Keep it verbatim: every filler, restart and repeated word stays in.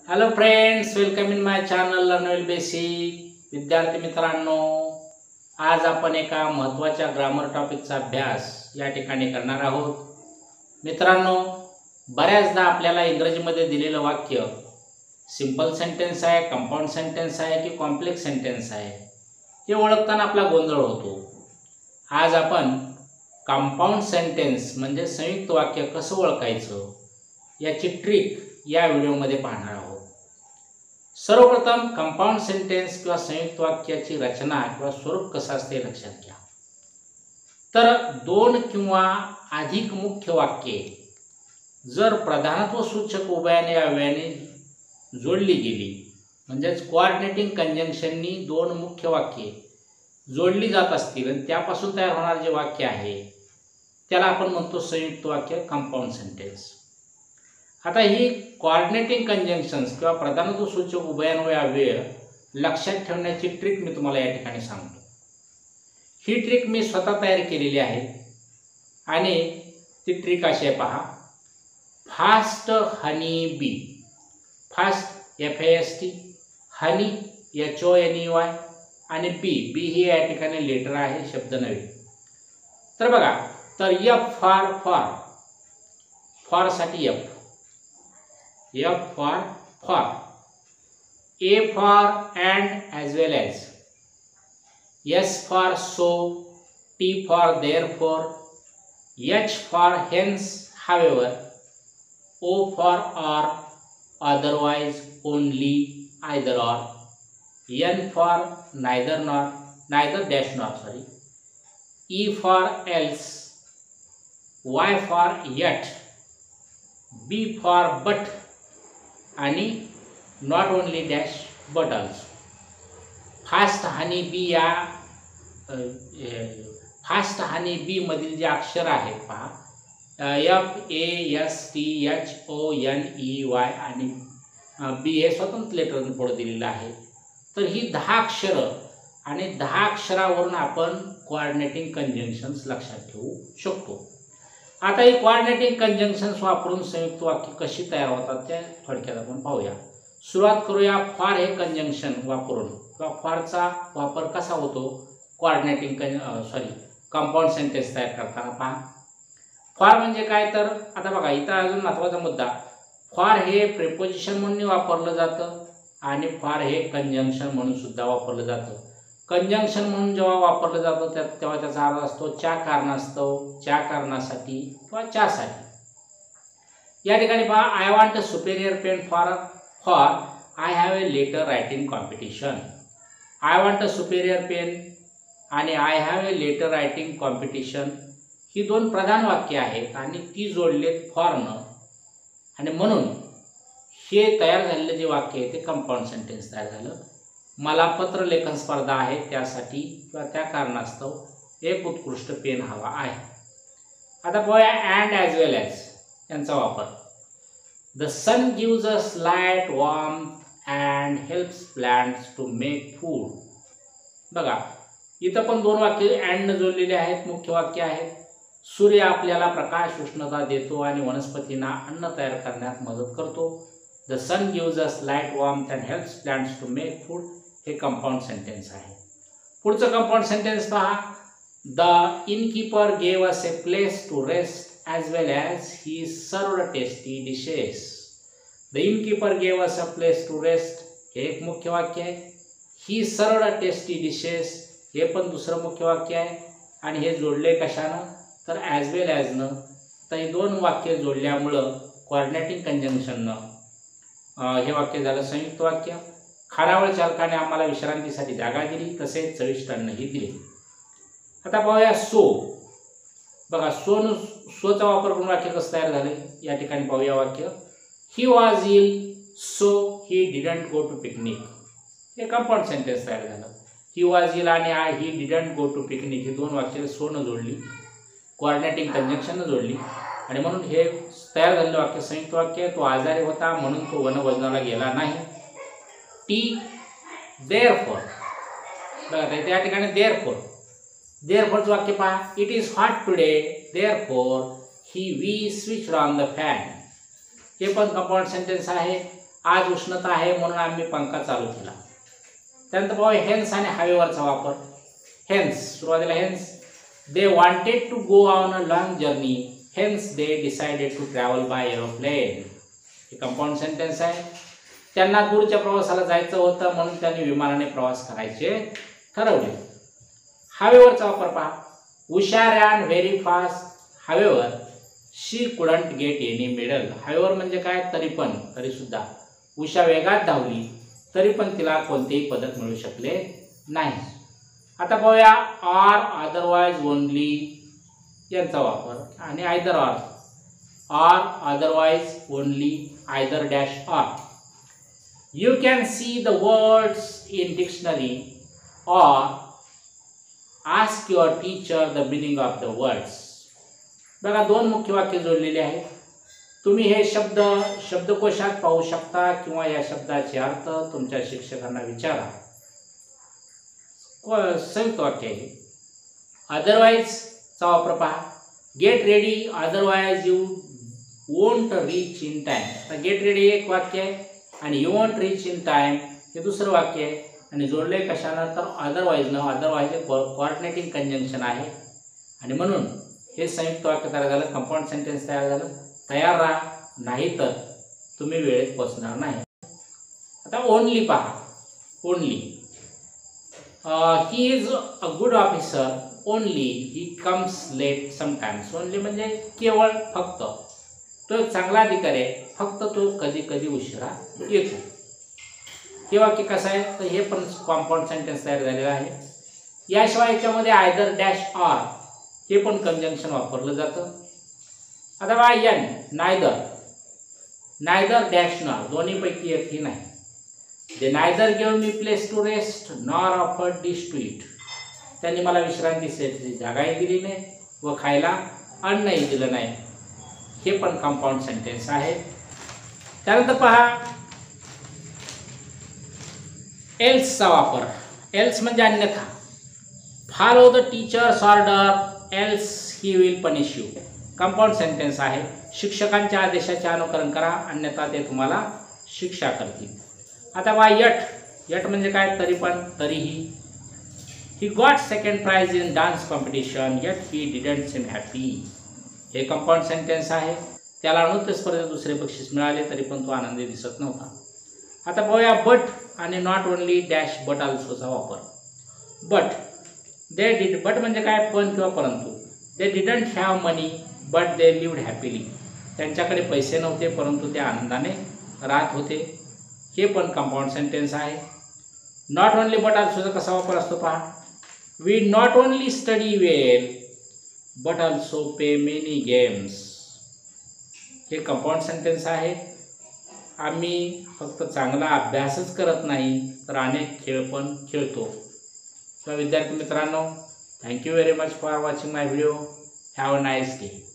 Hello friends, welcome in my channel learn basic. विद्यार्थी मित्रांनो, आज आपण एका महत्त्वाच्या ग्रामर टॉपिकचा अभ्यास या ठिकाणी करणार आहोत. मित्रांनो, बऱ्याचदा आपल्याला इंग्रजीमध्ये दिलेलं वाक्य सिंपल सेंटेन्स आहे, कंपाऊंड सेंटेन्स आहे की कॉम्प्लेक्स सेंटेन्स आहे हे ओळखताना आपला गोंधळ होतो. आज आपण कंपाऊंड सेंटेन्स म्हणजे संयुक्त वाक्य कसं ओळखायचं याची ट्रिक या व्हिडिओमध्ये पाहणार आहोत. सर्वप्रथम कंपाऊंड सेंटेन्स किंवा संयुक्त वाक्याची रचना किंवा स्वरूप कसं असते लक्षात घ्या. तर दोन किंवा अधिक मुख्य वाक्ये जर प्रधानत्व सूचक उभयाने अव्ययाने जोडली गेली म्हणजेच कोऑर्डिनेटिंग कंजंक्शननी दोन मुख्य वाक्ये जोडली जात असतील आणि त्यापासून तयार होणारे जे वाक्य आहे त्याला आपण म्हणतो संयुक्त वाक्य, कंपाऊंड सेंटेन्स. आता ही कोऑर्डिनेटिंग कंजंक्शन्स किंवा प्रधानत्व सूचक उभयान्वय अव्यय लक्षात ठेवण्याची ट्रिक मी तुम्हाला या ठिकाणी सांगतो. ही ट्रिक मी स्वतः तयार केलेली आहे आणि ती ट्रिक अशी आहे पहा. Fast honey bee, fast F A S T, honey H O N E Y आणि बी, बी ही या ठिकाणी लेटर आहे, शब्द नव्हे. तर बघा, तर एफ फॉर फॉर, फॉरसाठी F, F for for, A for and as well as, S for so, T for therefore, H for hence, however, O for or, otherwise, only, either or, N for neither nor, neither dash nor, sorry, E for else, Y for yet, B for but आणि not only dash but also. Fast honey bee या fast honey bee मधील जे अक्षर आहेत पहा, F A S T H O N E Y आणि B हे स्वतंत्र लेटर पुढे दिलेलं आहे. तर ही दहा अक्षरं आणि दहा अक्षरावरून आपण कोऑर्डिनेटिंग कंजंक्शन्स लक्षात ठेवू शकतो. आता ही कोऑर्डिनेटिंग कंजंक्शन्स वापरून संयुक्त वाक्य कशी तयार होतात ते थोडक्यात आपण पाहूया. सुरुवात करूया फॉर हे कंजंक्शन वापरून किंवा फॉरचा वापर कसा होतो कोऑर्डिनेटिंग कं सॉरी कंपाऊंड सेंटेन्स तयार करताना. पहा, फॉर म्हणजे काय, तर आता बघा इथं अजून महत्त्वाचा मुद्दा, फॉर हे प्रिपोजिशन म्हणून वापरलं जातं आणि फॉर हे कंजंक्शन म्हणून सुद्धा वापरलं जातं. कंजंक्शन म्हणून जेव्हा वापरलं जातं त्या तेव्हा त्याचा अर्थ असतो च्या कारणास्तव, च्या कारणासाठी किंवा च्यासाठी. या ठिकाणी पहा, I want a superior pen for for I have a letter writing competition. I want a superior pen आणि I have a letter writing competition ही दोन प्रधान वाक्य आहेत आणि ती जोडलेत फॉरनं आणि म्हणून हे तयार झालेलं जे वाक्य आहे ते कंपाऊंड सेंटेन्स तयार झालं. मला पत्रलेखन स्पर्धा आहे त्यासाठी किंवा त्या कारणास्तव एक उत्कृष्ट पेन हवा आहे. आता पाहूया अँड ॲज वेल ॲज यांचा वापर. The sun gives us light warmth and helps plants to make food. बघा, इथं पण दोन वाक्य अँडनं जोडलेले आहेत, मुख्य वाक्य आहेत. सूर्य आपल्याला प्रकाश उष्णता देतो आणि वनस्पतींना अन्न तयार करण्यात मदत करतो. The sun gives us light warmth and helps plants to make food हे कंपाऊंड सेंटेन्स आहे. पुढचं कंपाऊंड सेंटेन्स पहा. The innkeeper gave us a place to rest as well as he served tasty dishes. The innkeeper gave us a place to rest हे एक मुख्य वाक्य आहे. ही served tasty dishes हे पण दुसरं मुख्य वाक्य आहे आणि हे जोडले कशानं, तर ॲज वेल ॲजनं. तर हे दोन वाक्य जोडल्यामुळं कोऑर्डिनेटिंग कंजंक्शननं हे वाक्य झालं संयुक्त वाक्य. खानावळ चालकाने आम्हाला विश्रांतीसाठी जागा दिली तसेच चविष्ट अन्नही दिले. आता पाहूया सो. बघा, सोन सोचा वापर करून वाक्य कसं तयार झालं या ठिकाणी पाहूया वाक्य. He was ill so he didn't go to picnic. हे कंपाऊंड सेंटेन्स तयार झालं. ही वॉज इल आणि I he didn't go to picnic ही दोन वाक्य सोनं जोडली, कोऑर्डिनेटिंग कंजंक्शननं जोडली आणि म्हणून हे तयार झालेलं वाक्य संयुक्त वाक्य. तो आजारी होता म्हणून तो वनभोजनाला गेला नाही. T therefore. बघा, या ठिकाणी देअरफॉर, देअरफॉरचं वाक्य पहा. It is hot today therefore he we switched on the fan. हे पण कंपाऊंड सेंटेन्स आहे आज उष्णता आहे म्हणून आम्ही पंखा चालू केला. त्यानंतर पाहू हेन्स आणि हावेवरचा वापर. हेन्स, सुरुवातीला hence, they wanted to go on a long journey hence they decided to travel by aeroplane. हे कंपाऊंड सेंटेन्स आहे. त्यांना दूरच्या प्रवासाला जायचं होतं म्हणून त्यांनी विमानाने प्रवास करायचे ठरवले. हावेवरचा वापर पहा. Usha ran very fast however she couldn't get any medal. However म्हणजे काय, तरी पण, तरी सुद्धा. उषा वेगात धावली तरी पण तिला कोणतेही पदक मिळू शकले नाही. आता पाहूया आर, अदरवाईज, ओनली यांचा वापर आणि either or. Or, otherwise, only, either dash or. You can see the words in dictionary or ask your teacher the meaning of the words. बघा दोन मुख्य वाक्य जोडलेले आहेत. तुम्ही हे शब्द शब्दकोशात पाहू शकता किंवा या शब्दाचे अर्थ तुमच्या शिक्षकांना विचारा. संयुक्त वाक्य आहे. अदरवाईजचा वापर पहा. Get ready otherwise you won't reach in time. तर गेट रेडी एक वाक्य आहे आणि you want reach in time हे दुसरं वाक्य आहे आणि जोडले कशानं तर अदरवाईजनं. अदरवाईज हे कोऑर्डिनेटिंग कंजंक्शन आहे आणि म्हणून हे संयुक्त वाक्य तयार झालं, कंपाऊंड सेंटेन्स तयार झालं. तयार राहा, नाही तर तुम्ही वेळेत पोहोचणार नाही. आता ओनली पहा. Only, he is a good officer only he comes late sometimes. Only म्हणजे केवळ, फक्त. तो एक चांगला अधिकारी आहे, फक्त तो कधी कधी उशिरा येतो. हे वाक्य कसं आहे तर हे पण कॉम्पाऊंड सेंटेन्स तयार झालेलं आहे. याशिवाय याच्यामध्ये आयदर डॅश ऑर हे पण कंजंक्शन वापरलं जातं. आता बा एन, नायदर, नायदर डॅश नॉर, दोन्हीपैकी एकही नाही. They neither give me place to rest nor offered dish to eat. त्यांनी मला विश्रांतीसाठी जागाही दिली नाही व खायला अन्नही दिलं नाही. हे पण कंपाऊंड सेंटेन्स आहे. त्यानंतर पहा एल्सचा वापर. एल्स म्हणजे अन्यथा. Follow the teacher's order else he will punish you. Compound sentence आहे. शिक्षकांच्या आदेशाचे अनुकरण करा अन्यथा ते तुम्हाला शिक्षा करतील. आता पहा यट. यट म्हणजे काय, तरी पण, तरीही. He got second prize in dance competition yet he didn't seem happy. हे कंपाऊंड सेंटेन्स आहे. त्याला नृत्य स्पर्धेत दुसरे बक्षीस मिळाले तरी पण तो आनंदी दिसत नव्हता. आता पाहूया बट आणि नॉट ओनली डॅश बट ऑल्सोचा वापर. बट, दे डिड, बट म्हणजे काय, पण किंवा परंतु. They didn't have money but they lived happily. त्यांच्याकडे पैसे नव्हते परंतु ते आनंदाने राहत होते. हे पण कंपाऊंड सेंटेन्स आहे. नॉट ओनली बट ऑल्सोचा कसा वापर असतो पहा. We not only study well but also pay many games. हे कंपाऊंड सेंटेन्स आहे. आम्ही फक्त चांगला अभ्यासच करत नाही तर अनेक खेळ पण खेळतो. तर विद्यार्थी मित्रांनो, thank you very much for watching my video. Have a nice day.